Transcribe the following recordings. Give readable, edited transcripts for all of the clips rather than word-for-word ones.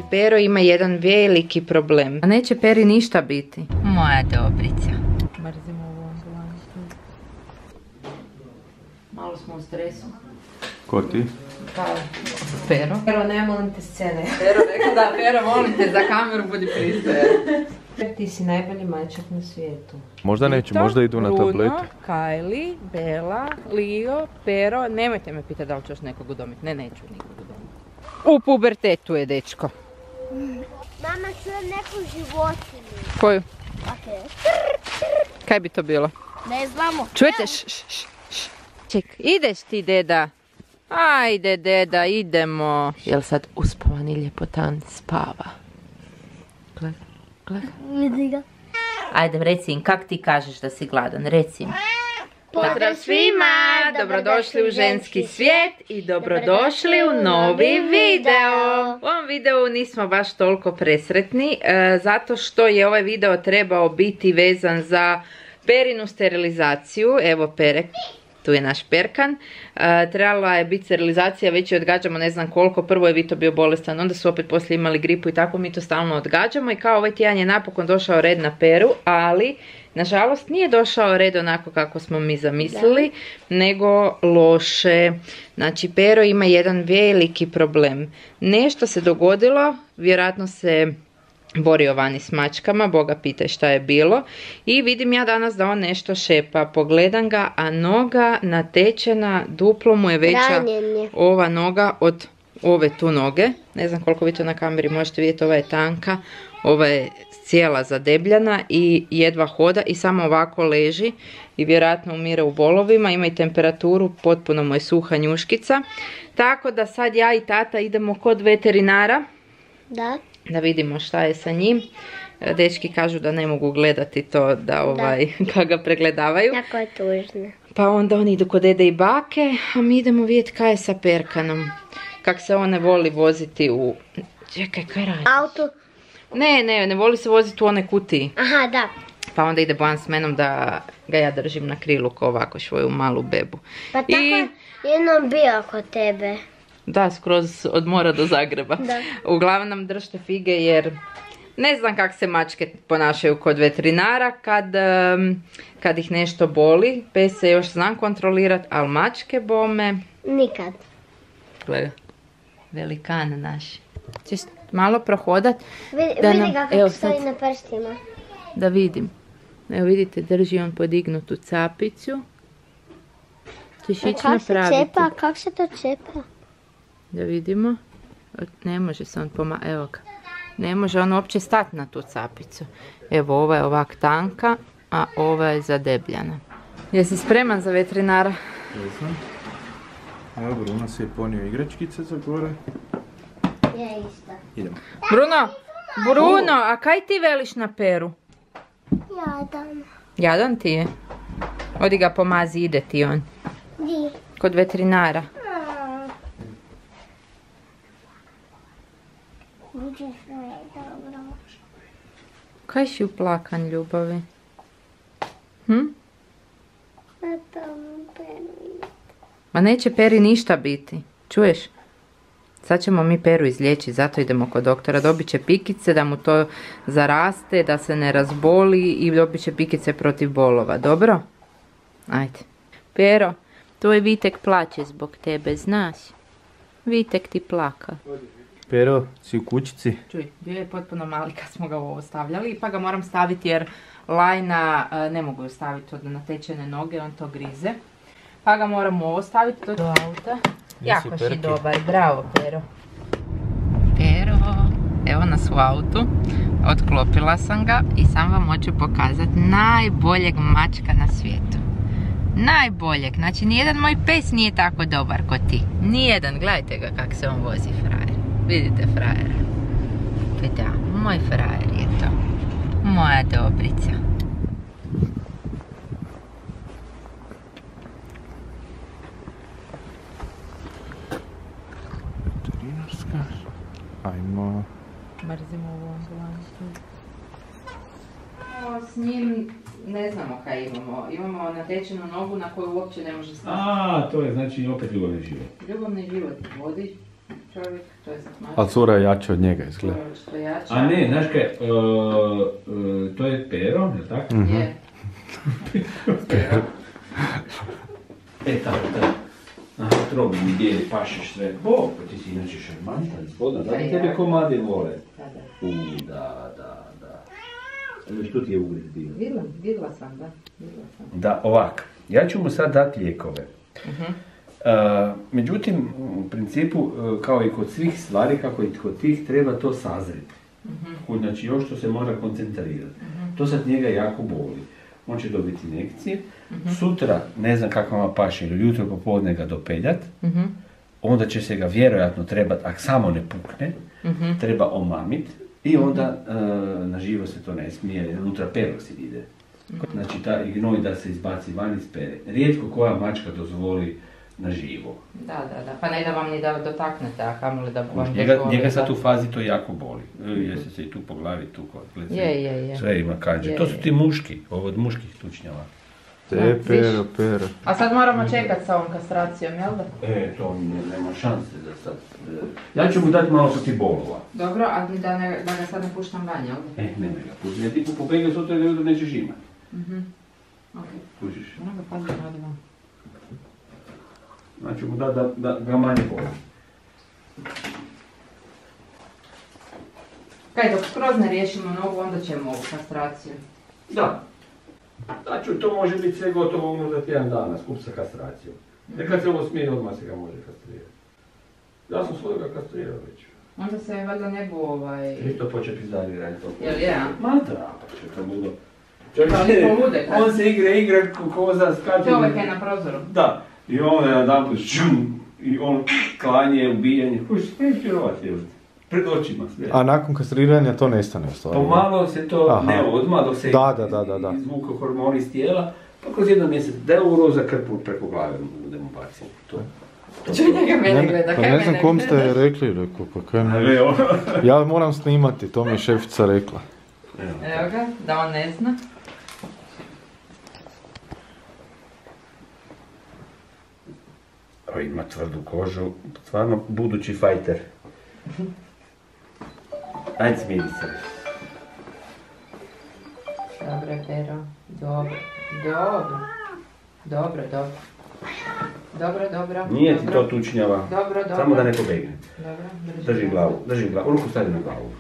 Pero ima jedan veliki problem. A neće Peri ništa biti. Moja dobrica. Mrzim ovu ambulantu. Malo smo u stresu. Ko ti? Pa, Pero. Pero, ne molim te scene. Pero rekao da, Pero, molim te, za kameru budi pristojan. Ti si najbolji mačak na svijetu. Možda neću, možda idu na tabletu. Bruno, Kylie, Bella, Leo, Pero. Nemojte me pitati da li ću još nekog udomiti. Ne, neću nikog udomiti. U pubertetu je, dečko. Mama, čujem neku životinju. Koju? Ok. Kaj bi to bilo? Ne znamo. Čujete? Ček, ideš ti, deda. Ajde, deda, idemo. Jel sad uspavan i ljepotan spava? Gleda. Vidi ga. Ajde, reci im, kak ti kažeš da si gladan? Reci im. Pozdrav svima! Dobrodošli u ženski svijet i dobrodošli u novi video. U ovom videu nismo baš toliko presretni, zato što je ovaj video trebao biti vezan za Perinu sterilizaciju. Evo Pere, tu je naš Perkan. Trebala je biti sterilizacija, već je odgađamo ne znam koliko. Prvo je Vito bio bolestan, onda su opet poslije imali gripu i tako, mi to stalno odgađamo. I kao ovaj tjedan je napokon došao red na Peru, ali nažalost nije došao red onako kako smo mi zamislili, nego loše. Znači Pero ima jedan veliki problem. Nešto se dogodilo, vjerojatno se borio vani s mačkama, Boga pitaj šta je bilo. I vidim ja danas da on nešto šepa, pogledam ga, a noga natečena, duplo mu je veća ova noga od ove tu noge. Ne znam koliko vi to na kameri možete vidjeti, ova je tanka, ova je cijela zadebljana i jedva hoda i samo ovako leži i vjerojatno umire u bolovima, ima i temperaturu, potpuno mu je suha njuškica. Tako da sad ja i tata idemo kod veterinara. Da vidimo šta je sa njim. Dečki kažu da ne mogu gledati to da kad ga pregledavaju. Jako je tužno. Pa onda oni idu kod dede i bake, a mi idemo vidjeti kaj je sa Perkanom. Kak se on ne voli voziti u... Čekaj, kaj radi? Auto? Ne voli se voziti u one kutiji. Aha, da. Pa onda ide Bojan s menom da ga ja držim na krilu ko ovako svoju malu bebu. Pa tako je jednom bio kod tebe. Da, skroz od mora do Zagreba. Da. Uglavnom nam držite fige jer ne znam kak se mačke ponašaju kod veterinara kad ih nešto boli. Pes se još znam kontrolirati, ali mačke bome... Nikad. Gledaj, velikan naš. Češ malo prohodat? Vidi ga kako stoji na prstima. Da vidim. Evo vidite, drži on podignutu capicu. Češ ići napraviti. Kako se to čepa? Da vidimo. Ne može se on evo ga. Ne može on uopće stati na tu capicu. Evo, ova je ovak tanka, a ova je zadebljana. Jesi spreman za veterinara? Jesam. Evo, Bruno si je ponio igračkice za gore. Ja isto. Idemo. Bruno, a kaj ti veliš na Peru? Jadan. Jadan ti je? Odi ga pomazi, ide ti on. Di? Kod veterinara. Kaj si uplakan, ljubavi? Ma neće Peri ništa biti, čuješ? Sad ćemo mi Peru izliječiti, zato idemo kod doktora. Dobit će pikice da mu to zaraste, da se ne razboli i dobit će pikice protiv bolova, dobro? Ajde. Pero, tvoj Vitek plaće zbog tebe, znaš? Vitek ti plaka. Pero, si u kućici? Čuj, bio je potpuno mali kad smo ga ovo stavljali, pa ga moram staviti jer Lajna ne mogu staviti od natečene noge, on to grize. Pa ga moram ovo staviti do auta. Jako si dobar, bravo Pero. Pero, evo nas u autu, otklopila sam ga i sam vam hoću pokazati najboljeg mačka na svijetu. Najboljeg, znači nijedan moj pes nije tako dobar ko ti. Nijedan, gledajte ga kak se on vozi, frajer. Vidite frajera. Da, moj frajer je to. Moja dobrica. Veterinarska. Ajmo. Mrzim ovu ambulantu. S njim ne znamo kaj imamo. Imamo natečenu nogu na koju uopće ne može staviti. A, to je znači opet ljubavni život. Ljubavni život vodi. čovjek, to je mačak. Ali cura je jača od njega, izgleda. Što je jača. A ne, znaš kaj, to je pero, je li tako? Je. Tako. Aha, trobi mi bijeli pašeš sve. Bog, pa ti si inače šarmantan, zgodna, zato tebe komadi vole. Da. Što ti je ugriz bio? Vidjela sam. Da, ovak. Ja ću mu sad dati lijekove. Međutim, u principu, kao i kod svih stvari, kako i kod tih, treba to sazriti. Znači, još što se mora koncentrirati. To sad njega jako boli. On će dobiti injekcije. Sutra, ne znam kako vam paše, ili jutro popodne ga dopeljat. Onda će se ga vjerojatno trebati, ako samo ne pukne, treba omamit. I onda na živo se to ne smije, jer unutra peroksid ide. Znači, ta gnoj da se izbaci van iz pere. Rijetko koja mačka dozvoli na živo. Da. Pa ne da vam ni da dotaknete, a kamoli da vam dozvoli. Njega sad u fazi to jako boli. Jesi se i tu po glavi, tu kod gleda. Je. Sve ima kanđe. To su ti muški, ovo od muških tučnjava. Pero. A sad moramo čekat sa ovom kastracijom, jel da? To nema šanse da sad... Ja ću mu dati malo što ti bolova. Dobro, a da ga sad ne puštam van, jel da? Nema ga puštam. Ja ti pobega sutra da jutro nećeš imati. Kužiš. Ono ga pazi na van. Znači mu da ga manje boli. Kaj, dok skroz ne riješimo nogu, onda ćemo ovu kastraciju. Da. Znači, to može biti sve gotovo unutar tjedan dana, skup sa kastracijom. Kad se ovo smije, odmah se ga može kastrirati. Ja sam svojega kastrirao već. Onda se valjda ne bu Isto početi izdalje raditi to. Jel je, a? Ma da, pa će to budu. On se igra koza, skače. Čovjek je na prozoru. Da. I on je jedan put šum, i on klanje, ubijanje. Kuš, ne vjerovati je pred očima sve. A nakon kastriranja to nestane u stvari? Pomalo se to, ne odmah, dok se Da. izvuka hormoni iz tijela, pa kroz jedan mjesec da je uroza krpu preko glave da mu bacim. Čuj njega mene gleda, pa ne znam kom ste rekli, rekao, pa kaj ne. Ja moram snimati, to mi je šefica rekla. Evo ga, da on ne zna. Ima tvrdu kožu, stvarno budući fajter. Ajde, smiri se. Dobro, Pero. Dobro. Nije ti to tučnjava. Dobro. Samo da ne pobegne. Dobro, drži glavu. Ruku stavi na glavu.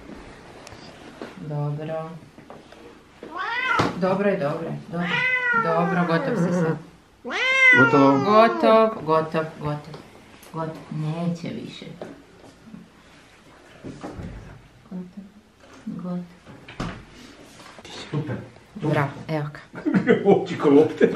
Dobro, gotov si sad. Gotov. Neće više. Gotov. Super. Bravo, evo ga. Oči ko lopte.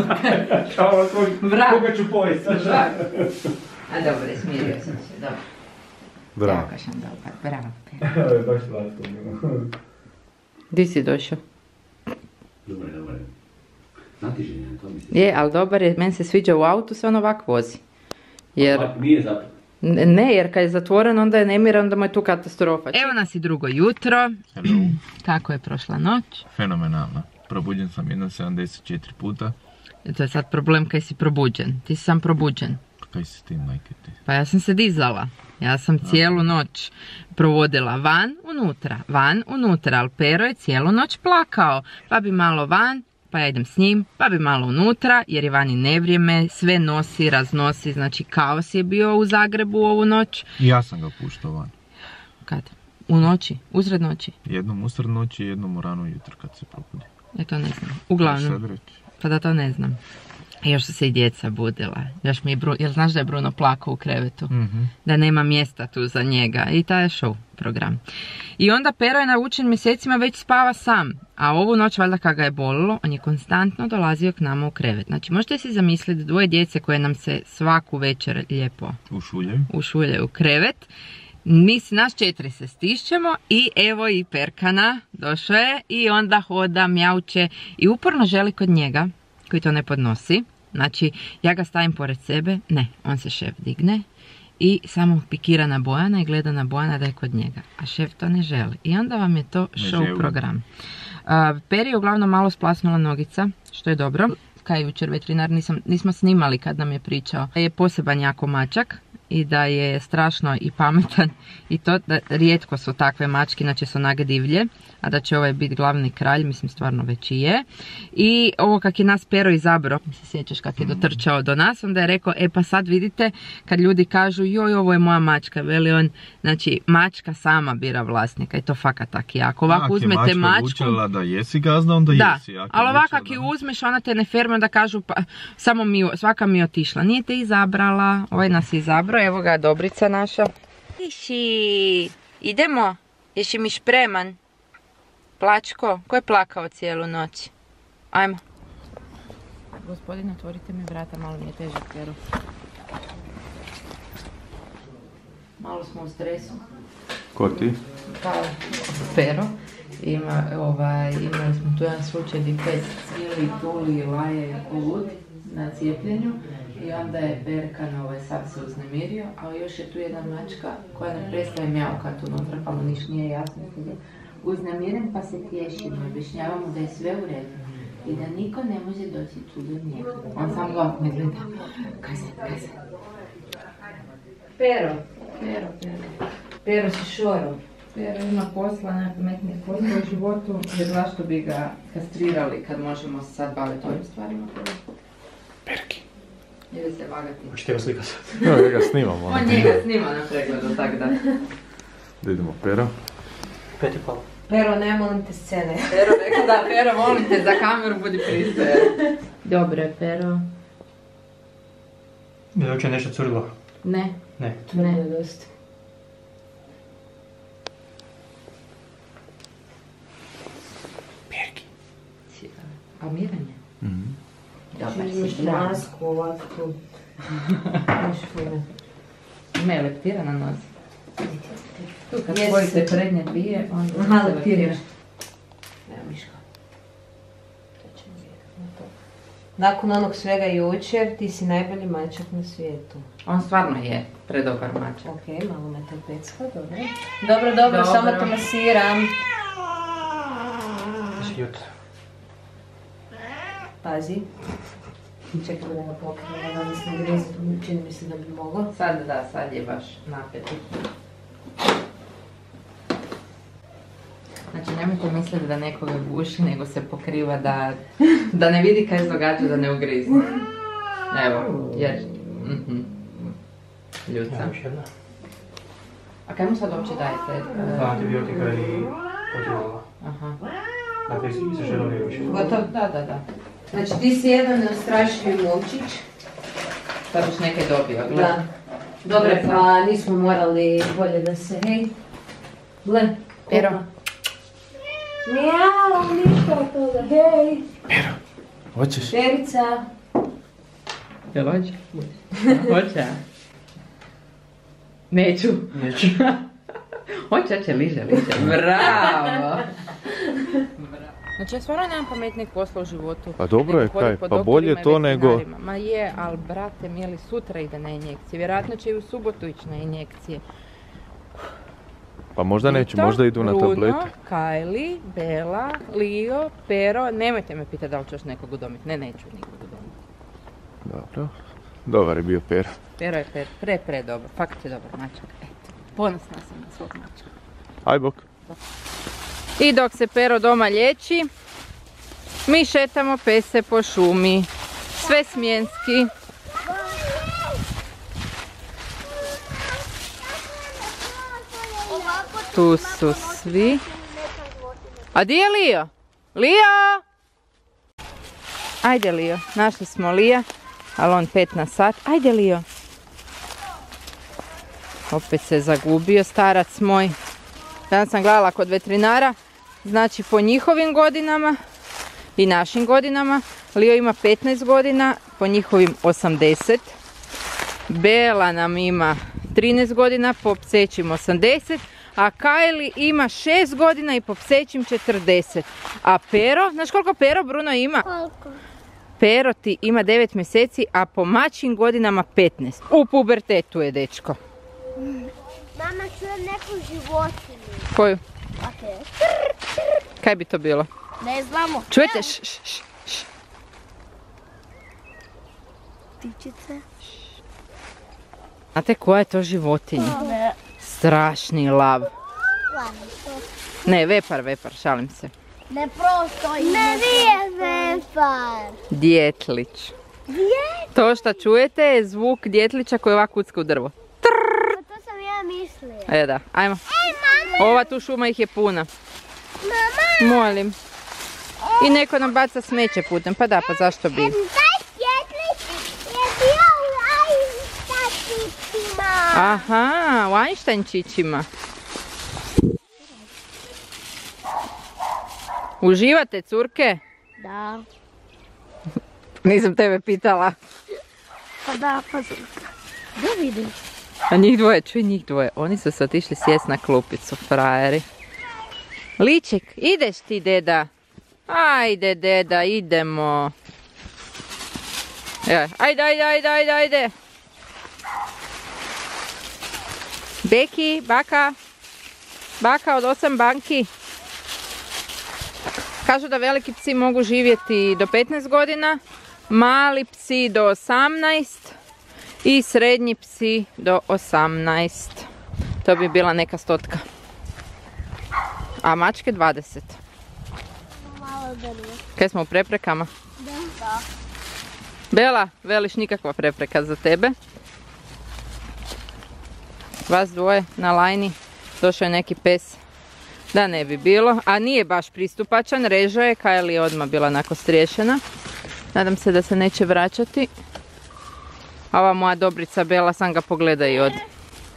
Koga ću pojesti? A dobro, smirio sam se, dobro. Bravo. Jako sam dobar, bravo. Baš slatko. Di si došao? Dobar. Znati ženja, to misliš? Je, ali dobar je, meni se sviđa u autu, se on ovak vozi. Jer... Nije zapad. Ne, jer kad je zatvoren, onda je nemiran, onda mu je tu katastrofa. Evo nas i drugo jutro. Hello. Kako je prošla noć? Fenomenalno. Probuđen sam 74 puta. To je sad problem kaj si probuđen. Ti si sam probuđen. Kaj si ti, majke ti? Pa ja sam se dizala. Ja sam cijelu noć provodila van, unutra, ali Pero je cijelu noć plakao. Pa bi malo van, pa ja idem s njim, pa bi malo unutra, jer je vani nevrijeme, sve nosi, raznosi, znači kaos je bio u Zagrebu ovu noć. I ja sam ga puštao van. Kad? U noći? Usred noći? Jednom usred noći i jednom u rano jutro kad se probudi. Ja to ne znam. Uglavnom. Pa da to ne znam. I još su se i djeca budila. Još mi je jel znaš da je Bruno plakao u krevetu? Da nema mjesta tu za njega. I taj je show program. I onda Pero je naučen mjesecima već spava sam. A ovu noć, valjda kad ga je bolilo, on je konstantno dolazio k nama u krevet. Znači, možete si zamisliti dvoje djece koje nam se svaku večer lijepo ušuljaju u krevet. Nas 4 se stišćemo i evo i Perkana došao je i onda hoda, mjauče i uporno želi kod njega, koji to ne podnosi. Znači, ja ga stavim pored sebe, ne, on se šef digne i samo pikira na Bojana i gleda na Bojana da je kod njega. A šef to ne želi. I onda vam je to show program. Peri je uglavnom malo splasnula nogica, što je dobro. Kaj jučer veterinar nismo snimali kad nam je pričao. Je poseban jako mačak i da je strašno i pametan i to da rijetko su takve mačke, inače su onak divlje, a da će ovaj biti glavni kralj, mislim stvarno već i je. I ovo kak je nas Pero izabrao, se sjećaš kak je dotrčao do nas, onda je rekao, e pa sad vidite kad ljudi kažu joj ovo je moja mačka, veli on, znači mačka sama bira vlasnika i to fakat tak jako. Ovako uzmete mačku. Učila da jesi gazda, onda da, jesi. ali ovako kak ju uzmeš, ona te ne ferme, onda kažu pa, samo svaka mi je otišla. Nije te izabrala, ovaj nas je izabrao, evo ga Dobrica naša. Iši, idemo, jesi mi spreman? Plačko, ko je plakao cijelu noć? Ajmo. Gospodine, otvorite mi vrata, malo mi je težak Pero. Malo smo u stresu. Ko ti? Pa, Pero. Imali smo tu jedan slučaj gdje pes cvili, tuli, laje ko lud na cijepljenju i onda je Perkan sav se uznemirio, ali još je tu jedna mačka koja ne prestaje mjaukat unutra, pa mu niš nije jasno. Uznemiren pa se tješimo, objašnjavamo da je sve u redu i da niko ne može doći tu do njega. On sam ga me gleda. Kaj se? Pero si šoro. Pero ima posla, najpametnije posla u životu, jer zašto bi ga kastrirali kad možemo se sad baviti ovim stvarima? Perki. Ili se vagati. Hoćete ga slikati? Evo, ja ga snimam. On njega snima na pregledu, tak da. Da idemo, Pero. 5,5. Pero, ne molim te scene. Pero rekao da, Pero, molim te, za kameru budi pristojan. Dobro je, Pero. Je li uopće nešto curilo? Ne. Ne. Ne, dosta. Perki. A miran je? Dobar Imaš si, bravo. masku ovako. Imaš fine. Ima je leptira na nos. Tu kad Jesi. spojite prednje dvije, onda Aha, se leptira. leptiraš. Evo Miško. To ćemo vidjeti na to. Nakon onog svega jučer, ti si najbolji mačak na svijetu. On stvarno je predobar mačak. Ok, malo me to pecka, dobro. Dobro, samo te masiram. Šljut. Pazi. Čekaj da ga pokrije, da mislim grizu, čini mi se da bi moglo. Sad je baš napet. Znači nemojte misliti da nekoga guši, nego se pokriva da ne vidi kaj se događa, da ne ugrizne. Evo, jer... Ljuca. Ja, još jedna. A kaj mu sad uopće dajete? 2 antibiotika i protivova. Aha. Dakle, se želovi još. Gotovo? Da. Znači ti si jedan neustrašivi momčić. Sad još nekaj dobio, Da. gledaj. Dobro, pa nismo morali bolje da se... Hej. Gle. Pero. Mijau, ništa od toga, hej. Hoćeš? Perica. Jel hoće? Hoće. Neću. Hoće, liže. Bravo. Znači ja stvarno nemam pametnijeg posla u životu. Pa dobro je, nego hodit kaj, po pa doktorima bolje i to nego... veterinarima. Ma je, ali brate, mijeli sutra ide na injekcije. Vjerojatno će i u subotu ići na injekcije. Pa možda neću, možda idu na tablete. Bruno, Kylie, Bella, Lio, Pero, nemojte me pitati da li ću još nekog udomiti. Ne, neću nikog udomiti. Dobro. Dobar je bio Pero. Pero je pre dobar, fakat je dobar mačak. Eto, ponosna sam na svog mačka. Aj bok. I dok se Pero doma liječi, mi šetamo pese po šumi. Sve smjenski. Tu su svi. A di je Lio? Lio! Ajde Lio, našli smo Lija, ali on 5 na sat. Ajde Lio. Opet se zagubio starac moj. Danas sam gledala kod veterinara, znači po njihovim godinama i našim godinama. Lio ima 15 godina, po njihovim 80. Bela nam ima 13 godina, po psećim 80. A Kylie ima 6 godina i po psećim 40. A Pero, znaš koliko Pero Bruno ima? Koliko? Pero ti ima 9 mjeseci, a po mačim godinama 15. U pubertetu je dečko. Mama, čujem neku životinju. Koju? Ok. Kaj bi to bilo? Ne znamo. Čujete? Ptičice. Znate koja je to životinja? Strašni lav. Ne, vepar, šalim se. Ne prosto ime. Ne, nije vepar. Djetlić. To što čujete je zvuk djetlića koji ovako kucka u drvo. Pa to sam ja mislila. Da, ajmo. Mama. Ova tu šuma ih je puna. Mama. Molim. I neko nam baca smeće putem, pa da, pa zašto bi? Taj djetlić je bio u Einsteinčićima. Aha, u Einsteinčićima. Uživate, curke? Da. Nisam tebe pitala. Pa da, pa da vidim. A njih dvoje, čuj njih dvoje. Oni su se otišli sjest na klupicu, frajeri. Liček, ideš ti, deda? Ajde, deda, idemo. Ajde. Beki, baka od 8 banki. Kažu da veliki psi mogu živjeti do 15 godina, mali psi do 18 i srednji psi do 18. To bi bila neka 100. A mačke 20. Malo drvo. Kaj smo u preprekama? Da. Bela, veliš nikakva prepreka za tebe. Vas dvoje na lajni, došao je neki pes. Da ne bi bilo, a nije baš pristupačan, režao je, Kajli je odmah bila onako striješena. Nadam se da se neće vraćati. A ova moja dobrica Bela, sam ga pogleda i ode.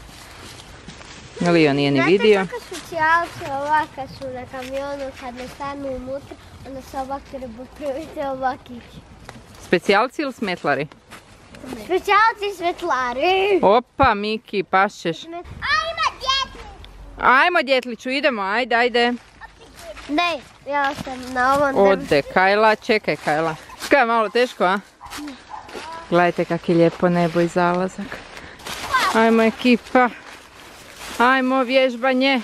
Lio nije ni vidio. Znate kako su cijalci ovaka su na kamionu, kad ne stanu unutra, onda se ovak treba prviti ovakići. Specijalci ili smetlari? Specijalci svetlari. Opa, Miki, pašćeš. Ajmo djetlić. Ajmo djetliću, idemo, ajde. Ne, ja sam na ovom Ode, Kajla, čekaj Kajla. Kaj je malo teško, a? Gledajte kak je lijepo nebo i zalazak. Ajmo ekipa. Ajmo vježbanje.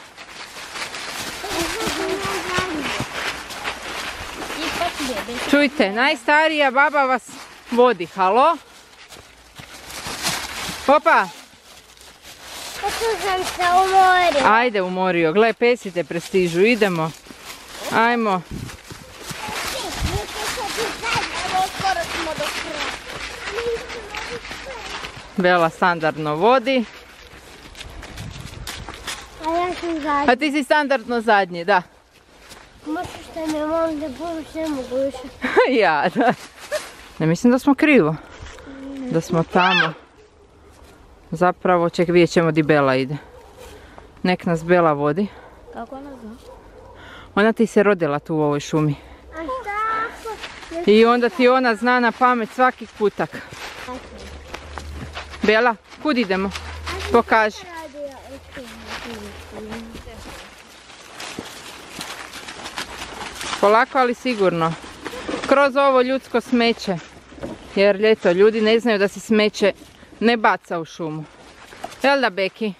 Čujte, najstarija baba vas vodi, halo? Opa! Kako sam se umorio. Ajde umorio, gle, pesi te prestižu, idemo. Ajmo. Bela standardno vodi. A ja sam zadnji. A ti si standardno zadnji, da. Možda što ne mogu da buduć, ne mogu više. Ja, da. Ne mislim da smo krivo. Da smo tamo. Zapravo, ček, vidjet ćemo di Bela ide. Nek nas Bela vodi. Kako ona zna? Ona ti se rodila tu u ovoj šumi. A šta? I onda ti ona zna na pamet svaki kutak. Bela, kud idemo? Pokaži. Polako, ali sigurno. Kroz ovo ljudsko smeće. Jer ljeto, ljudi ne znaju da se smeće ne baca u šumu. Jel da, Beki?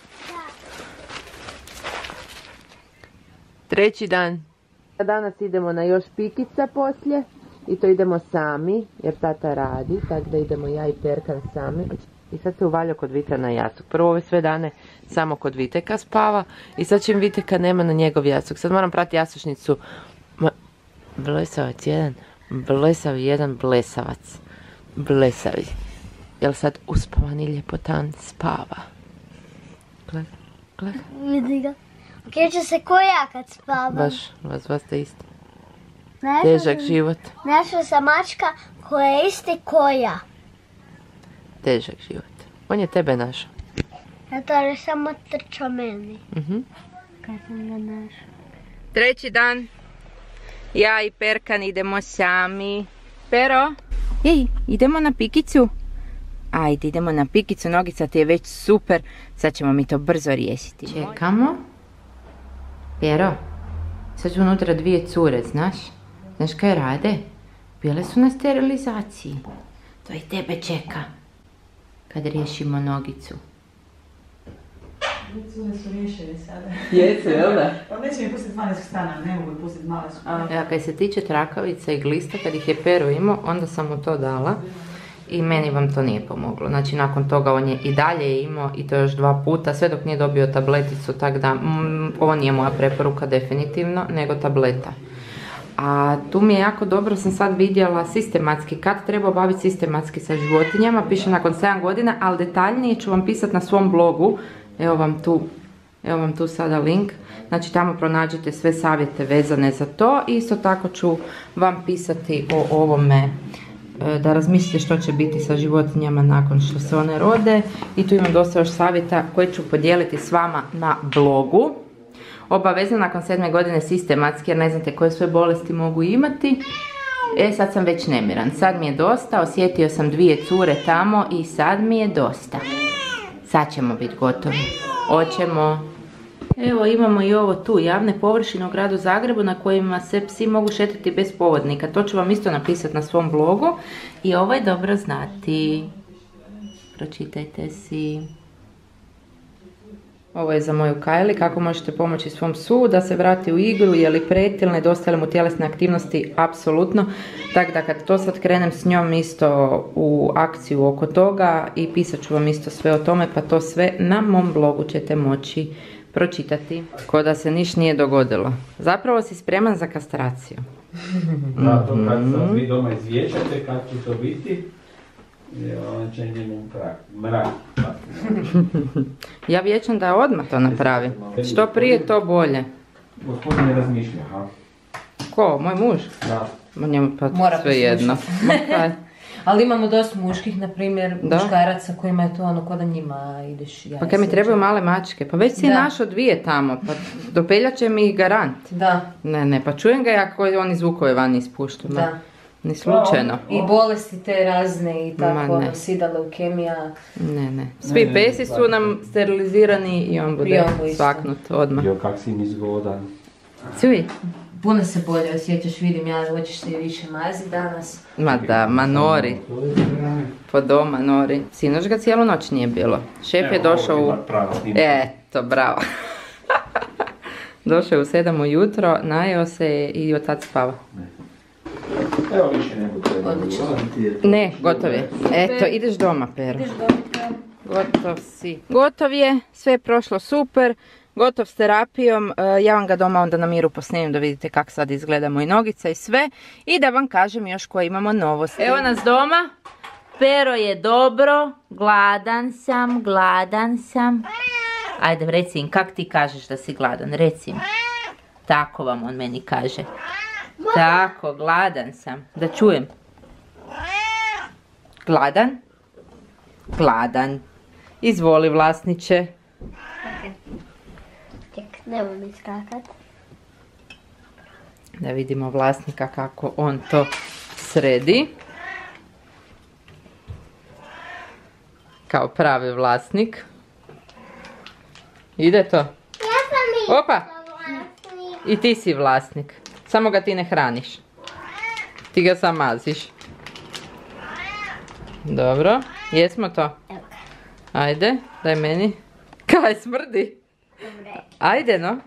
Treći dan. Danas idemo na još pikica poslije. I to idemo sami, jer tata radi. Tako da idemo ja i Perkan sami. I sad se uvalio kod Vita na jastuk. Prvo ove sve dane samo kod Viteka spava. I sad čim Viteka nema na njegov jastuk. Sad moram prati jasušnicu. Blesavac jedan. Blesav jedan blesavac. Blesavi. Jel sad uspavani ljepotan spava? Gledaj. Vidi ga. Kreće se ko ja kad spavam. Baš, vas ste isti. Težak život. Našla sam mačka koja je isti ko ja. Težak život. On je tebe našao. Zato je samo trčao meni. Kad sam ga našao. Treći dan. Ja i Perkan idemo sami. Pero, idemo na pikicu. Ajde, idemo na pikicu, nogica ti je već super. Sad ćemo mi to brzo riješiti. Čekamo. Pero, sad su unutra dvije cure, znaš? Znaš kaj rade? Bile su na sterilizaciji. To i tebe čeka. Kad riješimo nogicu. Cure su riješene sada. Jesu, jel da? Pa neće mi pustiti 12 stana, ne mogu pustiti, male su. Ja, kad se tiče trakavica i glista, kad ih je Pero imao, onda sam mu to dala. i meni vam to nije pomoglo. Znači nakon toga on je i dalje imao i to još 2 puta, sve dok nije dobio tableticu, tako da ovo nije moja preporuka definitivno, nego tableta. A tu mi je jako dobro, sam sad vidjela sistematski, kad treba baviti sistematski sa životinjama, piše nakon 7 godina, ali detaljnije ću vam pisati na svom blogu, evo vam tu sada link, znači tamo pronađete sve savjete vezane za to. Isto tako ću vam pisati o ovome, da razmislite što će biti sa životinjama nakon što se one rode. I tu imam dosta još savjeta koje ću podijeliti s vama na blogu. Obavezno nakon 7 godine sistematski, jer ne znate koje sve bolesti mogu imati. Sad sam već nemiran, sad mi je dosta, osjetio sam 2 cure tamo i sad mi je dosta. Sad ćemo biti gotovi. Hoćemo. Evo imamo i ovo tu, javne površine u gradu Zagrebu na kojima se psi mogu šetati bez povodnika. To ću vam isto napisati na svom blogu i ovo je dobro znati. Pročitajte si. Ovo je za moju Kylie, kako možete pomoći svom psu da se vrati u igru, je li pretil, nedostaje mu tjelesne aktivnosti, apsolutno. Tako da kad to sad krenem s njom isto u akciju oko toga i pisat ću vam isto sve o tome, pa to sve na mom blogu ćete moći pročitati. Ko da se niš nije dogodilo. Zapravo si spreman za kastraciju. Da, to kad sad vi doma izvječate, kad će to biti, on će njemu mrak. Ja vječam da odmah to napravi. Što prije to bolje. Gospodin ne razmišlja, ha? Ko? Moj muž? Da. Njemu pa Mora sve jedno. Ali imamo dosta muških, na primjer, muškaraca kojima je to ono ko da njima ideš jaja. Pa kaj mi trebaju male mačke, pa već si našao 2 tamo, pa dopeljat će mi ih garant. Da. Ne, pa čujem ga ja koji oni zvukove van ispuštu. Da. Ni slučajno. I bolesti te razne i tako, sida, leukemija. Ne. Svi pesi su nam sterilizirani i on bude svaknut odmah. Jo, kak si mi zgodan. Cuj. Puno se bolje osjećaš, vidim ja, hoćeš se više maziti danas. Ma da, nori. Po doma nori. Sinoć ga cijelu noć nije bilo. Šef je došao u... Eto, bravo. Došao je u 7 ujutro, najeo se i od tad spava. Evo više nego treba. Ne, gotov je. Eto, ideš doma, Pero. Gotov si. Gotov je, sve je prošlo super. Gotov s terapijom, ja vam ga doma onda na miru posnijem da vidite kako sad izgleda moj nogica i sve. I da vam kažem još koje imamo novosti. Evo nas doma. Pero je dobro, gladan sam. Ajde, reci im, kak ti kažeš da si gladan, reci im. Tako vam on meni kaže. Tako, gladan sam. Da čujem. Gladan? Gladan. Izvoli, vlasniče. Nemoj mi skakat. Da vidimo vlasnika kako on to sredi. Kao pravi vlasnik. Ide to? Ja sam Opa! I ti si vlasnik. Samo ga ti ne hraniš. Ti ga sam maziš. Dobro. Jesmo to? Ajde, daj meni. Kaj smrdi? Ajde, no.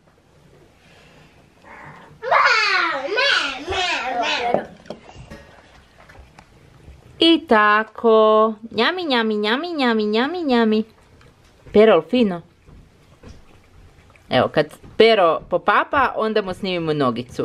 I tako. Njami. Pero, fino. Evo, kad Pero popapa, onda mu snimimo nogicu.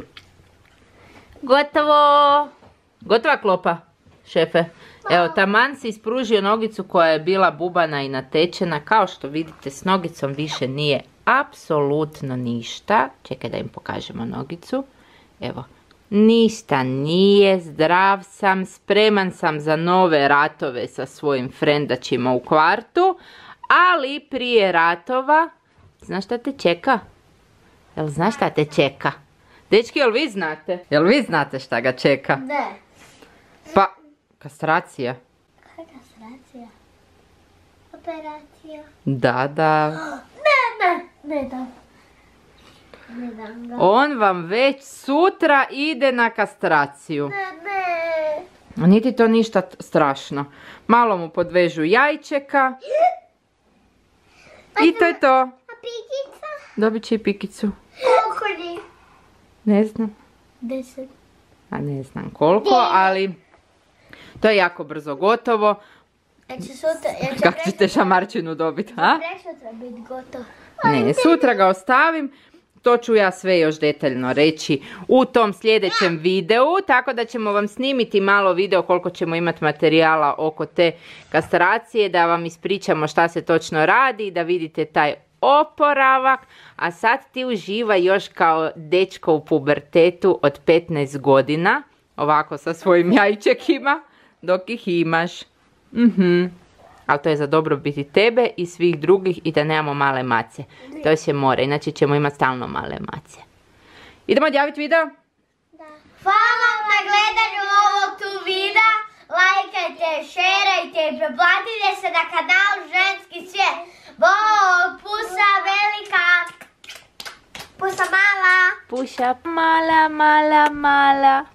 Gotovo. Gotova klopa, šefe. Evo, taman si ispružio nogicu koja je bila bubana i natečena. Kao što vidite, s nogicom više nije apsolutno ništa. Čekaj da im pokažemo nogicu. Evo, ništa nije, zdrav sam, spreman sam za nove ratove sa svojim frendačima u kvartu. Ali prije ratova, znaš šta te čeka? Jel znaš šta te čeka? Dečki, jel vi znate? Jel vi znate šta ga čeka? Ne. Pa, kastracija. Kakva kastracija? Operacija? Da. Ne dam ga. On vam već sutra ide na kastraciju. Ne. Niti to ništa strašno. Malo mu podvežu jajčeka. I to je to. A pikica? Dobit će i pikicu. Koliko li? Ne znam. 10. A ne znam koliko, ali To je jako brzo gotovo. Kako ćete šamarčinu dobiti, a? Preksutra biti gotov. Ne, sutra ga ostavim. To ću ja sve još detaljno reći u tom sljedećem videu, tako da ćemo vam snimiti malo video koliko ćemo imati materijala oko te kastracije, da vam ispričamo šta se točno radi, da vidite taj oporavak, a sad ti uživa još kao dečko u pubertetu od 15 godina, ovako sa svojim jajčekima, dok ih imaš. Ali to je za dobrobiti tebe i svih drugih i da nemamo male mace. To se mora, inače ćemo imati stalno male mace. Idemo odjaviti video? Da. Hvala vam na gledanju ovog tu videa. Lajkajte, šerajte i pretplatite se na kanalu Ženski svijet. Bog, pusa velika. Pusa mala. Puša mala, mala, mala.